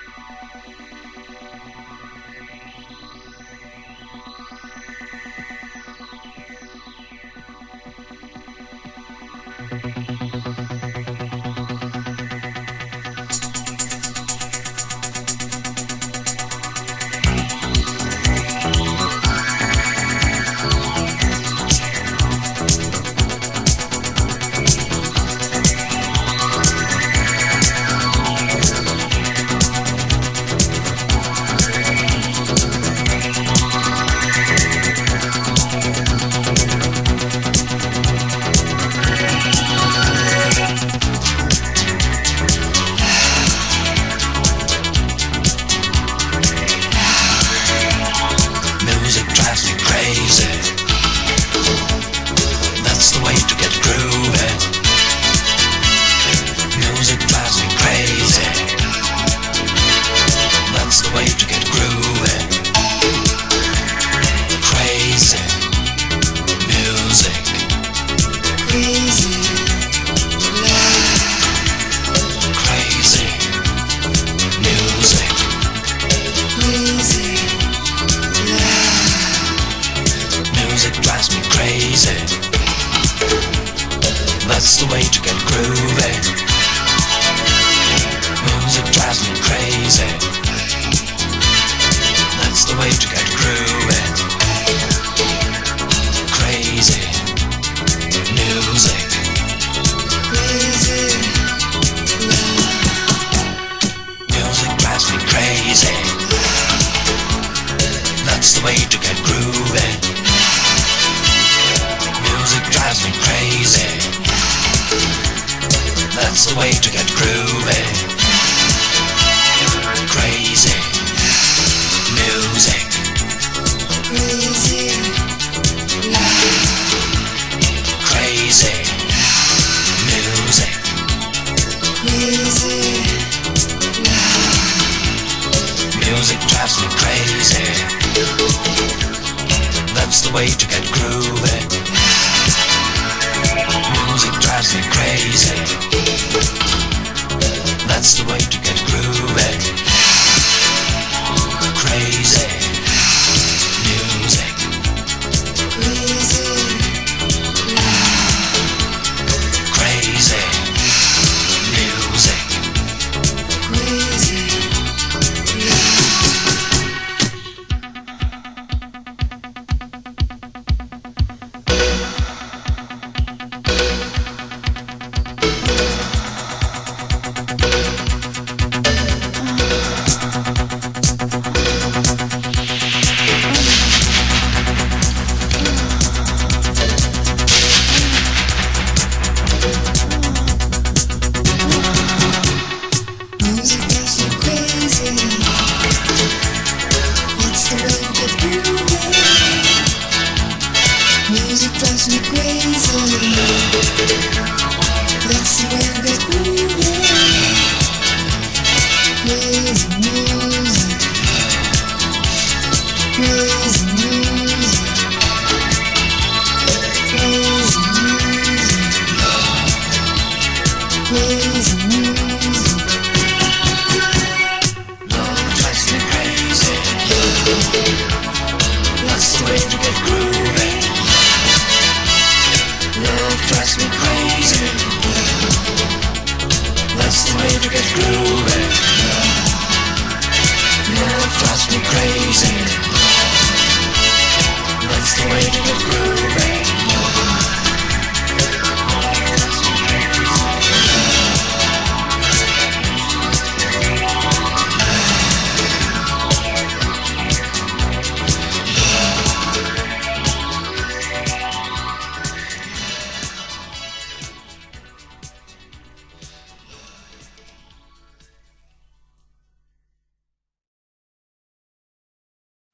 That's the way to get groovy. Music drives me crazy. That's the way to get groovy. Crazy music. Crazy music drives me crazy. That's the way to get groovy. Music drives me crazy. That's the way to get groovy. Crazy music. Crazy crazy music. Music drives me crazy. That's the way to get groovy. Music drives me crazy. That's the way to get groovy. Crazy music. Crazy music. Music drives me crazy. That's the way to get groovy. Crazy music. Crazy music. Crazy music. Crazy music. Love drives me crazy. That's the way to get groovy. Love drives me crazy. That's the way to get groovy. Love drives me crazy. That's the way to get groovy.